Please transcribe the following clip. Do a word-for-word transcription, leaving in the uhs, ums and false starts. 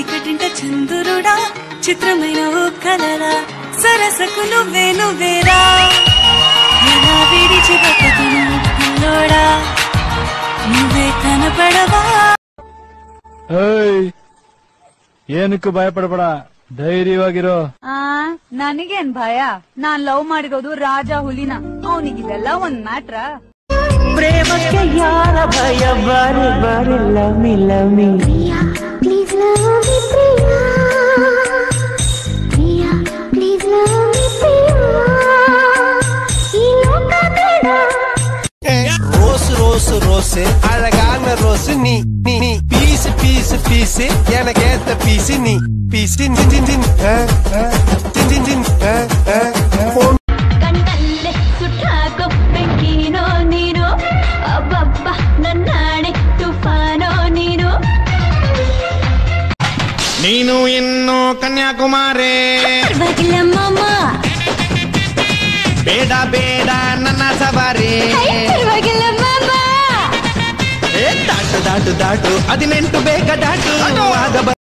చీకటింట చంద్రుడా చిత్రమైన ఓ కలరా సరసకు నువ్వే నువ్వేరా ఎలా విడిచి బతుకును పిల్లోడా నువ్వే కనపడవా ಏನಕ್ಕೂ ಭಯಪಡಬೇಡ ಧೈರ್ಯವಾಗಿರೋ ಆ ನನಗೇನ್ ಭಯ ನಾನ್ ಲವ್ ಮಾಡಿರೋದು ರಾಜ ಹುಲಿನ ಅವನಿಗಿದೆಲ್ಲ ಒಂದ್ ಮ್ಯಾಟ್ರ ಪ್ರೇಮಕ್ಕೆ ಯಾರ ಭಯ ಬಾರಿ ಬಾರಿ ಲಮಿ ಲಮಿ please love me Priya Priya please love me Priya ಈ ಲೋಕ ಬೇಡ ரோஸ் ரோஸ் ரோஸ் அழகான ரோஸ் நீ நீ நீ பீஸ் பீஸ் பீஸ் எனக்கு ஏத்த பீஸ் நீ பீஸ் தின் தின் தின் தின் தின் தின் ಕಣ್ಣಲ್ಲೇ ಸುಟ್ಟಾಕೋ ಬೆಂಕಿನೋ ನೀನು ಅಬ್ಬಬ್ಬ ನನ್ನಾಣೆ ತುಫಾನೋ ನೀನು ನೀನು ಇನ್ನು ಕನ್ಯಾಕುಮಾರಿ ಪರವಾಗಿಲ್ಲ ಮಾಮ ಬೇಡ ಬೇಡ ನನ್ನ ಸವಾರಿ ಪರವಾಗಿಲ್ಲ ಮಾಮ ದಾಟು ದಾಟು ದಾಟು ಹದಿನೆಂಟು ಬೇಗ ದಾಟು ಆಗ